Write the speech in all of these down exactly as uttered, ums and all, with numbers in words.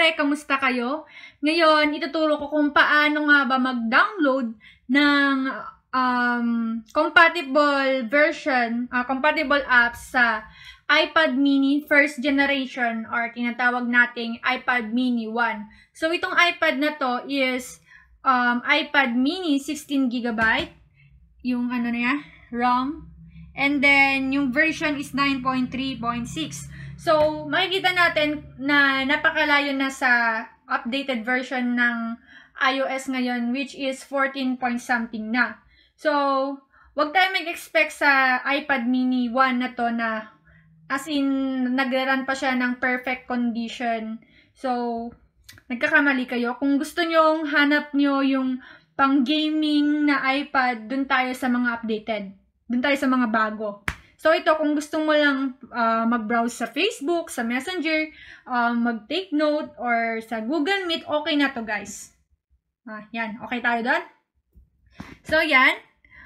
Hi! Kamusta kayo? Ngayon, ituturo ko kung paano nga ba mag-download ng um, compatible version, uh, compatible apps sa iPad mini first generation or tinatawag nating iPad mini one. So, itong iPad na to is um, iPad mini sixteen gigabyte, yung ano niya, ROM. And then, yung version is nine point three point six. So, makikita natin na napakalayo na sa updated version ng iOS ngayon, which is fourteen point something na. So, wag tayo mag-expect sa iPad mini one na to na as in, nag-run pa siya ng perfect condition. So, nagkakamali kayo. Kung gusto nyong hanap nyo yung pang-gaming na iPad, dun tayo sa mga updated. Dun tayo sa mga bago. So, ito, kung gusto mo lang uh, mag-browse sa Facebook, sa Messenger, uh, mag-take note, or sa Google Meet, okay na to, guys. Ah, yan. Okay tayo doon? So, yan.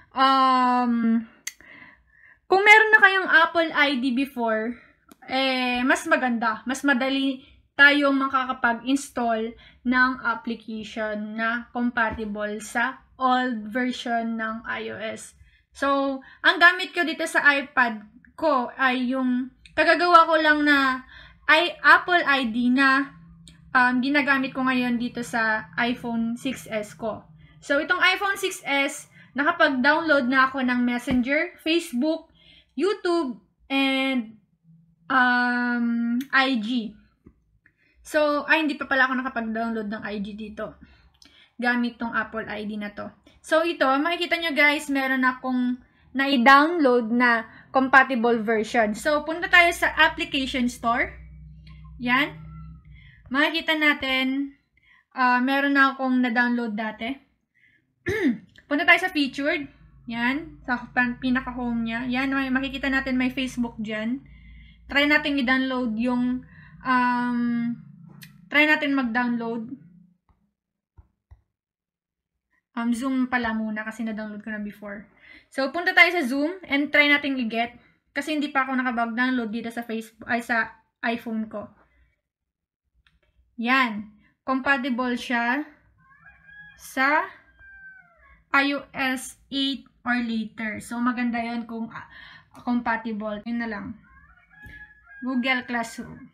Um, kung meron na kayong Apple I D before, eh, mas maganda. Mas madali tayong makakapag-install ng application na compatible sa old version ng iOS. So, ang gamit ko dito sa iPad ko ay yung kagagawa ko lang na ay Apple I D na um, ginagamit ko ngayon dito sa iPhone six S ko. So, itong iPhone six S, nakapag-download na ako ng Messenger, Facebook, YouTube, and um, I G. So, ay hindi pa pala ako nakapag-download ng I G dito. Gamit tong Apple I D na to. So, ito, makikita nyo guys, meron akong na-download na compatible version. So, punta tayo sa application store. Yan. Makikita natin, uh, meron na akong na-download dati. Punta tayo sa featured. Yan. Sa pinaka-home niya. Yan, makikita natin may Facebook dyan. Try natin i-download yung, um, try natin mag-download. Um, Zoom pala muna kasi na-download ko na before. So, punta tayo sa Zoom and try natin i-get. Kasi hindi pa ako nakabag-download dito sa Facebook, ay sa iPhone ko. Yan. Compatible siya sa iOS eight or later. So, maganda yon kung uh, compatible. Yun na lang. Google Classroom.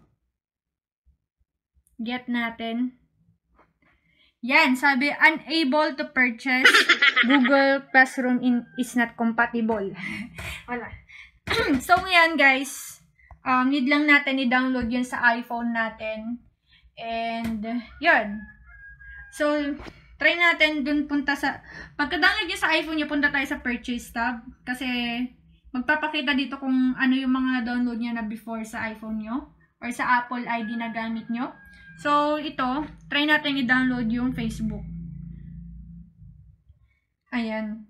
Get natin. Yan, sabi, unable to purchase, Google Classroom in, is not compatible. Wala. So, yan guys, um, need lang natin i-download yun sa iPhone natin. And, yun. So, try natin dun punta sa, pagka-download nyo sa iPhone nyo, punta tayo sa purchase tab. Kasi, magpapakita dito kung ano yung mga download nyo na before sa iPhone nyo. Or sa Apple I D na gamit nyo. So, ito, try natin i-download yung Facebook. Ayan.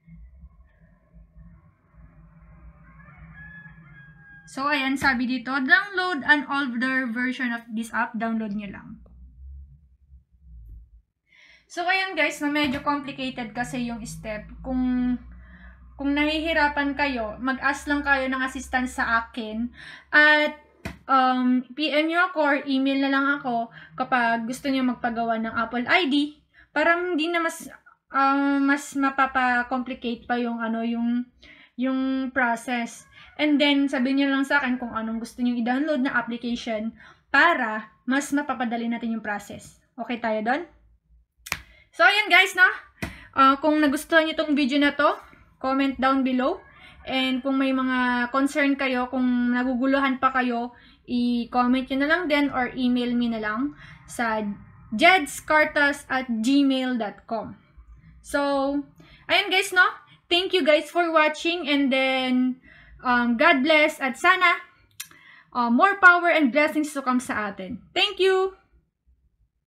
So, ayan, sabi dito, download an older version of this app. Download nyo lang. So, ayan guys, na medyo complicated kasi yung step. Kung, kung nahihirapan kayo, mag-ask lang kayo ng assistance sa akin. At, Um, P M nyo ako or email na lang ako kapag gusto niyo magpagawa ng Apple I D para hindi na mas um, mas mapapa-complicate pa yung ano yung yung process. And then sabihin niyo lang sa akin kung anong gusto niyo i-download na application para mas mapapadali natin yung process. Okay tayo doon? So ayan guys, no? Uh, kung nagustuhan niyo tong video na to, comment down below. And kung may mga concern kayo, kung naguguluhan pa kayo, i-comment nyo na lang din or email me na lang sa jedscartas at gmail dot com. So, ayun guys, no? Thank you guys for watching and then um, God bless at sana uh, more power and blessings to come sa atin. Thank you!